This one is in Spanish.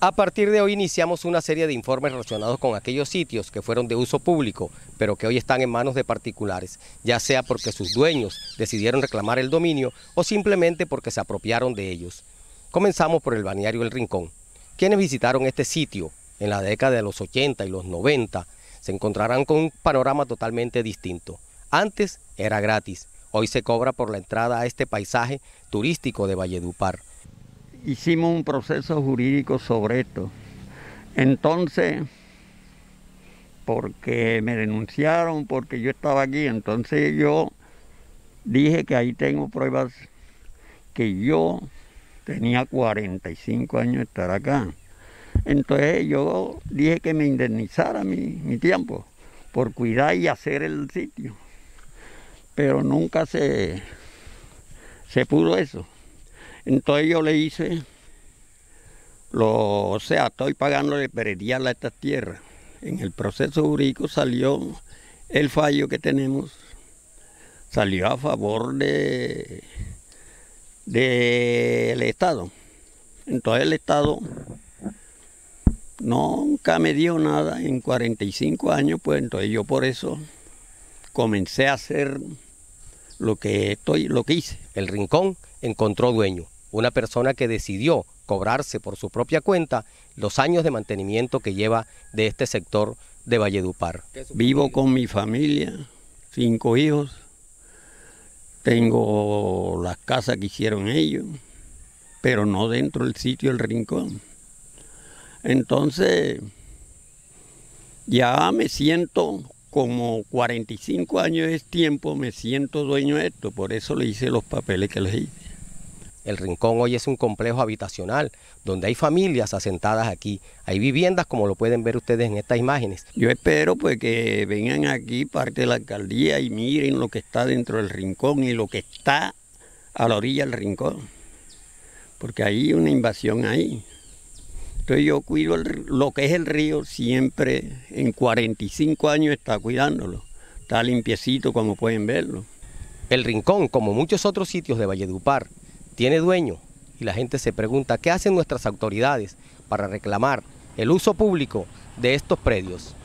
A partir de hoy iniciamos una serie de informes relacionados con aquellos sitios que fueron de uso público, pero que hoy están en manos de particulares, ya sea porque sus dueños decidieron reclamar el dominio o simplemente porque se apropiaron de ellos. Comenzamos por el balneario El Rincón. Quienes visitaron este sitio en la década de los 80 y los 90 se encontrarán con un panorama totalmente distinto. Antes era gratis, hoy se cobra por la entrada a este paisaje turístico de Valledupar. Hicimos un proceso jurídico sobre esto. Entonces, porque me denunciaron, porque yo estaba aquí, entonces yo dije que ahí tengo pruebas que yo tenía 45 años de estar acá. Entonces yo dije que me indemnizara mi tiempo por cuidar y hacer el sitio. Pero nunca se pudo eso. Entonces yo le hice, estoy pagándole predial a estas tierras. En el proceso jurídico salió el fallo que tenemos, salió a favor del Estado. Entonces el Estado nunca me dio nada en 45 años, pues entonces yo por eso comencé a hacer lo que hice. El Rincón encontró dueño, una persona que decidió cobrarse por su propia cuenta los años de mantenimiento que lleva de este sector de Valledupar. Vivo con mi familia, 5 hijos, tengo las casas que hicieron ellos, pero no dentro del sitio El Rincón. Entonces, ya me siento, como 45 años es tiempo, me siento dueño de esto, por eso le hice los papeles que les hice. El Rincón hoy es un complejo habitacional donde hay familias asentadas aquí, hay viviendas como lo pueden ver ustedes en estas imágenes. Yo espero pues que vengan aquí parte de la alcaldía y miren lo que está dentro del Rincón y lo que está a la orilla del Rincón, porque hay una invasión ahí. Entonces yo cuido lo que es el río, siempre en 45 años está cuidándolo, está limpiecito como pueden verlo. El Rincón, como muchos otros sitios de Valledupar, tiene dueño y la gente se pregunta qué hacen nuestras autoridades para reclamar el uso público de estos predios.